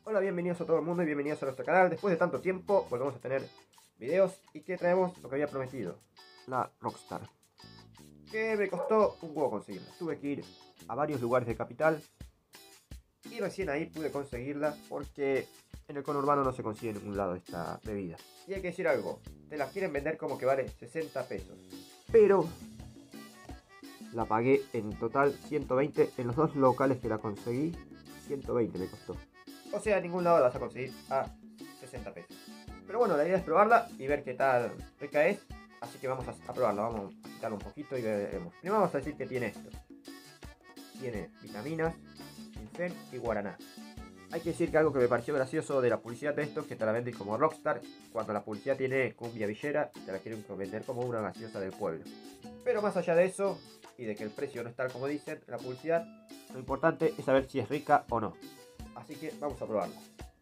Hola, bienvenidos a todo el mundo y bienvenidos a nuestro canal. Después de tanto tiempo volvemos a tener videos y que traemos lo que había prometido, la Rockstar, que me costó un huevo conseguirla. Tuve que ir a varios lugares de Capital y recién ahí pude conseguirla porque en el conurbano no se consigue en ningún lado esta bebida. Y hay que decir algo, te la quieren vender como que vale 60 pesos, pero la pagué en total 120 en los dos locales que la conseguí. 120 me costó. O sea, en ningún lado la vas a conseguir a 60 pesos. Pero bueno, la idea es probarla y ver qué tal rica es. Así que vamos a probarla, vamos a quitarla un poquito y veremos. Primero vamos a decir que tiene esto. Tiene vitaminas, ginseng y guaraná. Hay que decir que algo que me pareció gracioso de la publicidad de esto es que te la venden como Rockstar, cuando la publicidad tiene cumbia villera y te la quieren vender como una gaseosa del pueblo. Pero más allá de eso, y de que el precio no es tal como dicen en la publicidad, lo importante es saber si es rica o no. Así que vamos a probarla.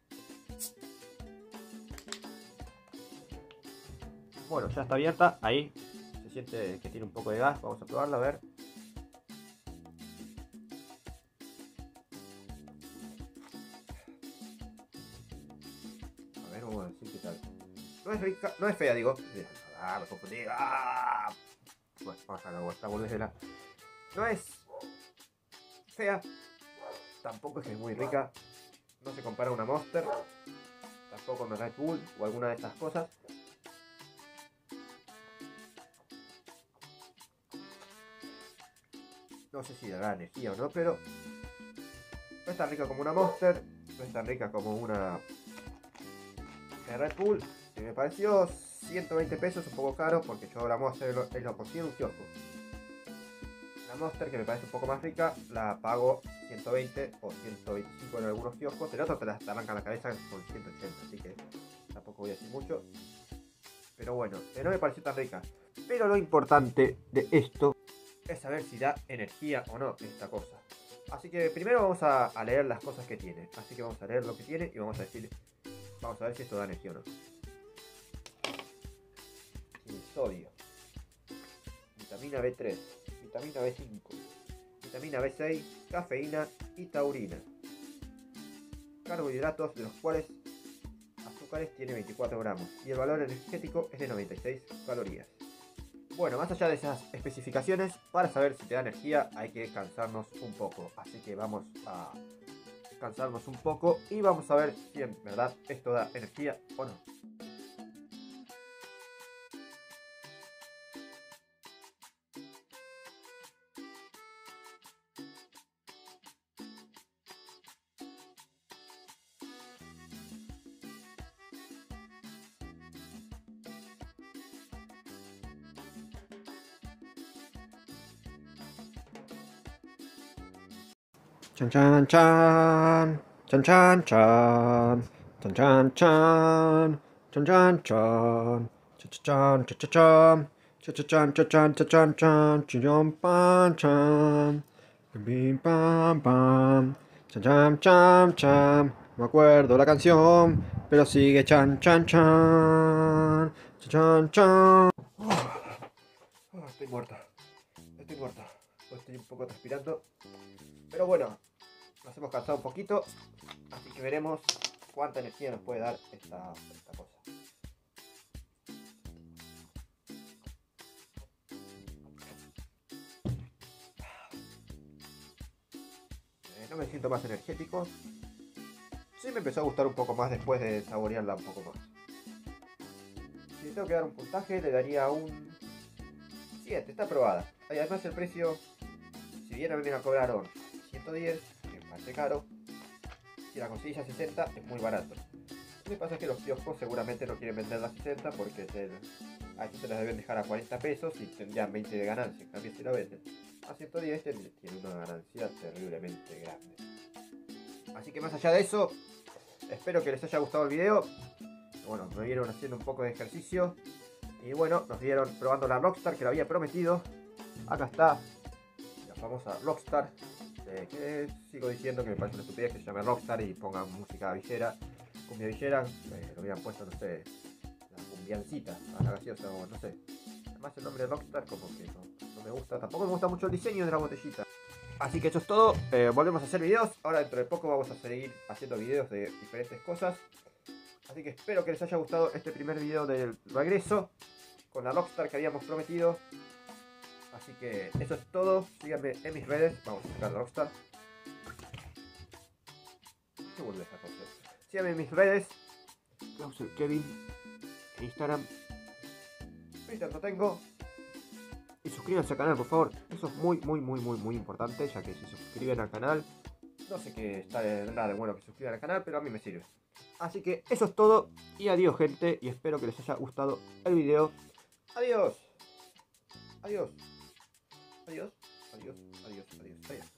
Bueno, ya está abierta, ahí se siente que tiene un poco de gas, vamos a probarla a ver. A ver, vamos a decir qué tal. No es rica, no es fea, digo. Me confundí. Bueno, vamos a la vuelta, volvésela. No es fea, tampoco es que es muy rica. No se compara a una Monster, tampoco una Red Bull o alguna de estas cosas. No sé si dará energía o no, pero no es tan rica como una Monster, no es tan rica como una Red Bull. Que me pareció 120 pesos, un poco caro, porque yo la Monster lo consigo en un kiosco. La Monster, que me parece un poco más rica, la pago 120 o 125 en algunos kioscos. En otros te arrancan la cabeza con 180, así que tampoco voy a decir mucho. Pero bueno, no me pareció tan rica. Pero lo importante de esto es saber si da energía o no esta cosa. Así que primero vamos a leer las cosas que tiene. Así que vamos a leer lo que tiene y vamos a ver si esto da energía o no. Tiene sodio, vitamina B3, vitamina B5, vitamina B6, cafeína y taurina. Carbohidratos, de los cuales azúcares tiene 24 gramos y el valor energético es de 96 calorías. Bueno, más allá de esas especificaciones, para saber si te da energía hay que cansarnos un poco. Así que vamos a cansarnos un poco y vamos a ver si en verdad esto da energía o no. Chan chan chan, chan chan chan, chan chan chan, chan chan chan, chan chan chan, chan chan chan, chan chan chan, pan chan, bim pam pam, chan chan chan chan. No me acuerdo la canción, pero sigue chan chan chan, chan chan. Estoy muerto, estoy un poco transpirando. Pero bueno, nos hemos cansado un poquito, así que veremos cuánta energía nos puede dar esta cosa. No me siento más energético. Sí me empezó a gustar un poco más después de saborearla un poco más. Si le tengo que dar un puntaje, le daría un 7, está aprobada. Y además el precio, si bien a mí me la cobraron 110, que es bastante caro, si la conseguís a 60 es muy barato. Lo que pasa es que los kioscos seguramente no quieren venderla a 60 porque a estos se las deben dejar a 40 pesos y tendrían 20 de ganancia. También si la venden a 110 tiene una ganancia terriblemente grande. Así que más allá de eso, espero que les haya gustado el video. Bueno, me vieron haciendo un poco de ejercicio. Y bueno, nos vieron probando la Rockstar que lo había prometido. Acá está la famosa Rockstar. Que sigo diciendo que me parece una estupidez que se llame Rockstar y pongan música villera, cumbia villera. Lo hubieran puesto, no sé, la cumbiancita, a la gaseosa o no sé. Además el nombre Rockstar como que no me gusta. Tampoco me gusta mucho el diseño de la botellita. Así que eso es todo. Volvemos a hacer videos. Ahora dentro de poco vamos a seguir haciendo videos de diferentes cosas. Así que espero que les haya gustado este primer video del regreso con la Rockstar que habíamos prometido. Así que eso es todo. Síganme en mis redes. Vamos a sacar la Rockstar. ¿Qué vuelve esta cosa? Síganme en mis redes. Kevin en Instagram. Twitter no tengo. Y suscríbanse al canal, por favor. Eso es muy importante, ya que si se suscriben al canal, no sé qué está nada de bueno que se suscriban al canal, pero a mí me sirve. Así que eso es todo. Y adiós, gente. Y espero que les haya gustado el video. Adiós. Adiós. Adiós. Adiós. Adiós. Adiós. Adiós.